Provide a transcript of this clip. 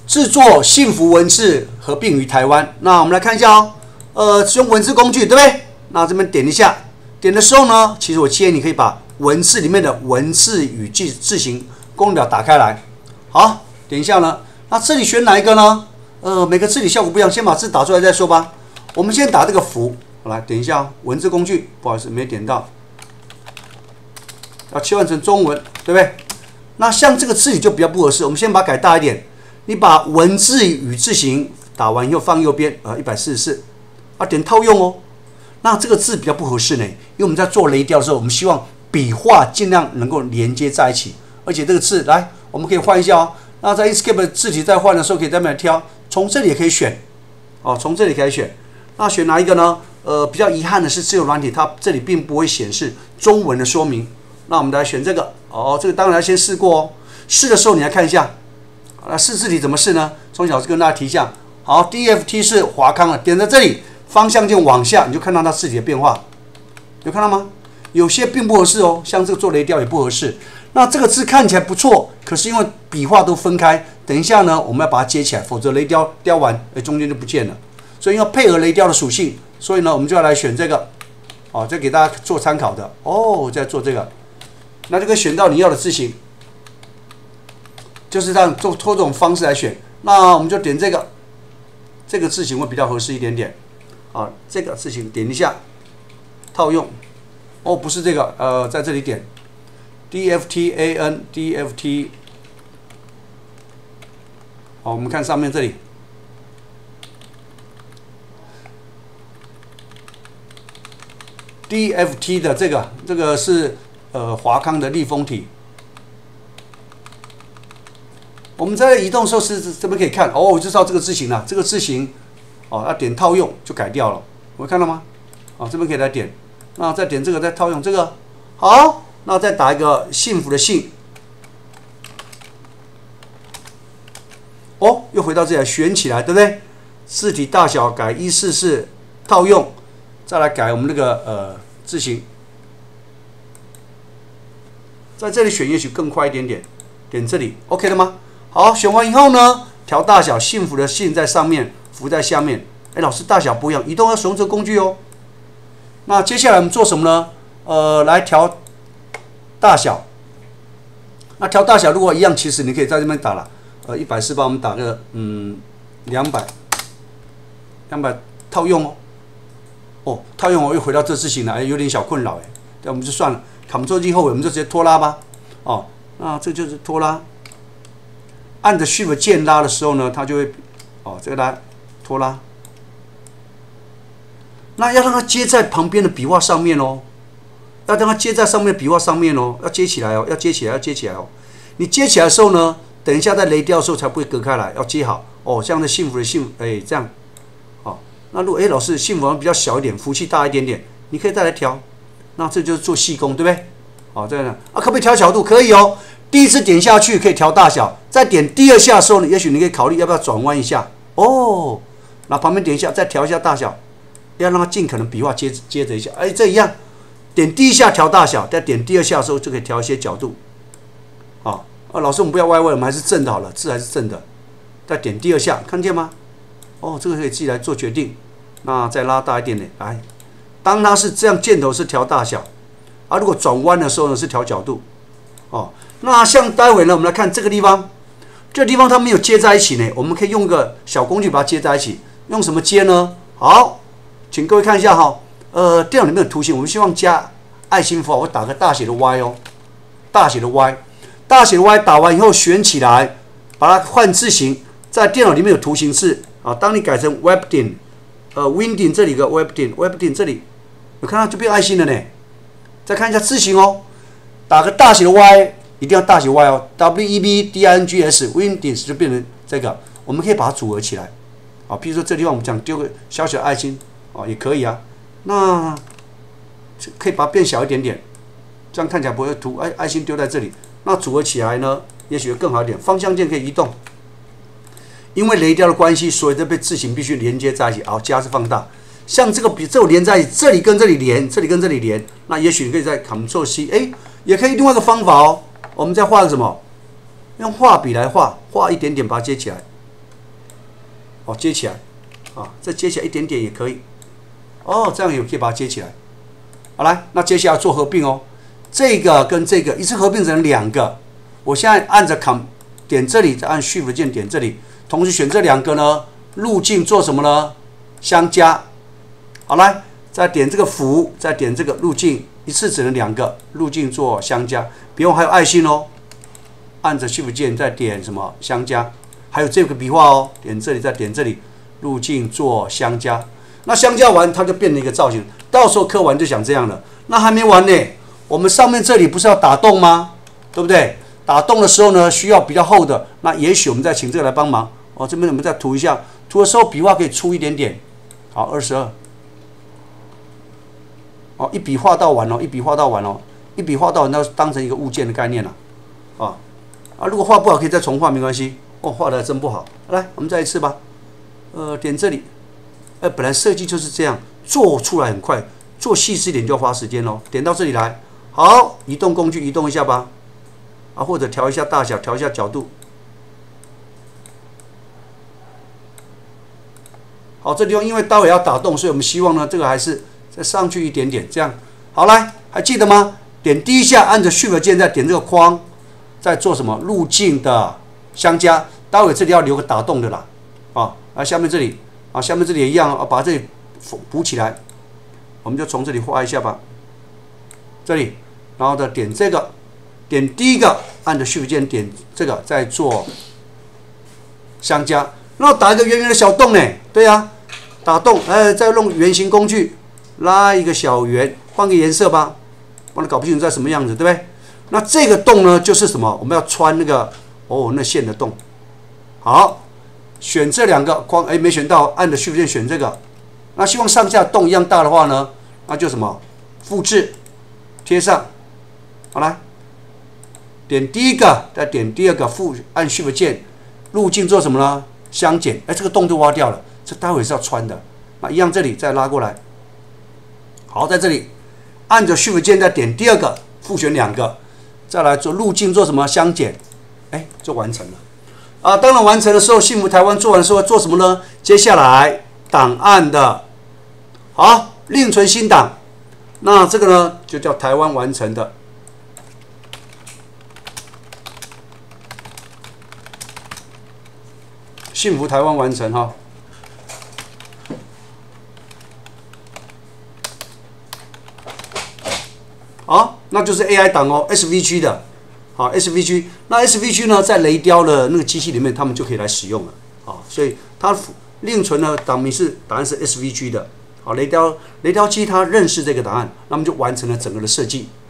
制作幸福文字合并于台湾。那我们来看一下哦，使用文字工具，对不对？那这边点一下，点的时候呢，其实我建议你可以把文字里面的文字语句字形功能表打开来。好，点一下呢，那这里选哪一个呢？每个字体效果不一样，先把字打出来再说吧。我们先打这个福，好来点一下文字工具，不好意思没点到，要切换成中文，对不对？那像这个字体就比较不合适，我们先把它改大一点。你把文字与字形打完以后放右边，144，点套用哦。那这个字比较不合适呢，因为我们在做雷雕的时候，我们希望笔画尽量能够连接在一起，而且这个字来，我们可以换一下哦。那在 Inkscape 字体在换的时候，可以在那边挑，从这里也可以选，从这里可以选。那选哪一个呢？比较遗憾的是，自由软体它这里并不会显示中文的说明。那我们来选这个，这个当然要先试过哦。试的时候你来看一下。试字体怎么试呢？从小跟大家提一下。好 ，DFT 是华康的，点在这里，方向键往下，你就看到它字体的变化，有看到吗？有些并不合适哦，像这个做雷雕也不合适。那这个字看起来不错，可是因为笔画都分开，等一下呢，我们要把它接起来，否则雷雕雕完，中间就不见了。所以要配合雷雕的属性，所以呢，我们就要来选这个，这给大家做参考的再做这个，那就可以选到你要的字形。就是这样做这种方式来选，那我们就点这个字形会比较合适一点点，这个字形点一下，套用，不是这个，在这里点 DFTAN DFT， 好，我们看上面这里 DFT 的这个是华康的立丰体。我们在移动的时候是这边可以看，我就知道这个字形了。这个字形，要点套用就改掉了，我看到吗？这边可以来点，那再点这个，再套用这个。好，那再打一个幸福的幸。又回到这里来选起来，对不对？字体大小改144，套用，再来改我们那个字形，在这里选也许更快一点点，点这里 ，OK 了吗？好，选完以后呢，调大小，幸福的幸在上面，福在下面。老师大小不一样，移动要使用这个工具哦。那接下来我们做什么呢？来调大小。那调大小如果一样，其实你可以在这边打了，140帮我们打个200套用哦。套用又回到这字形了，有点小困扰那我们就算了 ，Ctrl 键后尾我们就直接拖拉吧。那这就是拖拉。按着 Shift 键拉的时候呢，它就会这个拉拖拉。那要让它接在旁边的笔画上面哦，要让它接在上面的笔画上面哦，要接起来哦，要接起来哦。你接起来的时候呢，等一下在雷雕的时候才不会隔开来，要接好像这幸福的幸，这样。那如果老师幸福比较小一点，福气大一点点，你可以再来调。那这就是做细工，对不对？这样可不可以调角度？可以哦。第一次点下去可以调大小，再点第二下的时候呢，也许你可以考虑要不要转弯一下那旁边点一下，再调一下大小，要让它尽可能笔画接着一下，这一样，点第一下调大小，再点第二下的时候就可以调一些角度。老师我们不要歪歪，我们还是正的好了，字还是正的，再点第二下，看见吗？这个可以自己来做决定。那再拉大一点点，来，当它是这样，箭头是调大小，如果转弯的时候呢是调角度。那像待会呢，我们来看这个地方，这个地方它没有接在一起呢，我们可以用个小工具把它接在一起。用什么接呢？好，请各位看一下电脑里面的图形，我们希望加爱心符号，我打个大写的 Y 大写的 Y， 大写的 Y 打完以后选起来，把它换字形，在电脑里面有图形式当你改成 Webdin，Winding 这里有个 Webdin 这里，有看到就变爱心了呢。再看一下字形打个大写的 Y， 一定要大写 Y，WEBDINGS Windings 就变成这个，我们可以把它组合起来比如说这地方我们讲丢个小小的爱心也可以啊。那可以把它变小一点点，这样看起来不会涂爱心丢在这里。那组合起来呢，也许会更好一点。方向键可以移动，因为雷雕的关系，所以这被字形必须连接在一起。加是放大。像这个比这连在一起，这里跟这里连，这里跟这里连，那也许你可以在 Ctrl C， 也可以另外一个方法我们再画个什么？用画笔来画一点点把它接起来， 哦，接起来，啊，这接起来一点点也可以，哦，这样也可以把它接起来。好，来，那接下来做合并哦，这个跟这个一次合并成2个。我现在按着 点这里，再按 Shift 键点这里，同时选这2个呢，路径做什么呢？相加。好，来，再点这个符，再点这个路径，一次只能2个，路径做相加。别忘还有爱心哦，按着 Shift 键再点什么相加，还有这个笔画哦，点这里再点这里，路径做相加。那相加完，它就变成一个造型。到时候刻完就想这样了。那还没完呢，我们上面这里不是要打洞吗？对不对？打洞的时候呢，需要比较厚的，那也许我们再请这个来帮忙。哦，这边我们再涂一下，涂的时候笔画可以粗一点点。好，22。哦，一笔画到完哦，一笔画到完哦，一笔画到完，那当成一个物件的概念了。如果画不好，可以再重画，没关系。哦，画的真不好。来，我们再一次吧。点这里。本来设计就是这样，做出来很快，做细致一点就要花时间哦。点到这里来，好，移动工具移动一下吧。或者调一下大小，调一下角度。好，这地方因为待会要打洞，所以我们希望呢，这个还是再上去一点点，这样。好，来，还记得吗？点第一下，按着 Shift 键再点这个框，再做什么？路径的相加。待会这里要留个打洞的啦，下面这里，下面这里也一样，把这里补起来。我们就从这里画一下吧，这里，然后再点这个。点第一个，按着 Shift 键点这个，再做相加，然后打一个圆圆的小洞呢。对呀，打洞，再用圆形工具拉一个小圆，换个颜色吧，帮你搞不清楚在什么样子，对不对？那这个洞呢，就是什么？我们要穿那个那线的洞。好，选这2个框，没选到，按着 Shift 键选这个。那希望上下洞一样大的话呢，那就什么？复制，贴上，好来。点第一个，再点第2个，按 Shift 键，路径做什么呢？相减。这个洞就挖掉了，这待会是要穿的。那一样，这里再拉过来。好，在这里按着 Shift 键，再点第2个，复选2个，再来做路径做什么？相减。就完成了。当然完成的时候，幸福台湾做完的时候做什么呢？接下来档案的，好，另存新档。那这个呢，就叫台湾完成的。幸福台湾完成哈，好，那就是 AI 档哦 ，SVG 的，好 SVG， 那 SVG 呢，在雷雕的那个机器里面，他们就可以来使用了，所以它另存的档名是答案是 SVG 的，好，雷雕机它认识这个答案，那么就完成了整个的设计。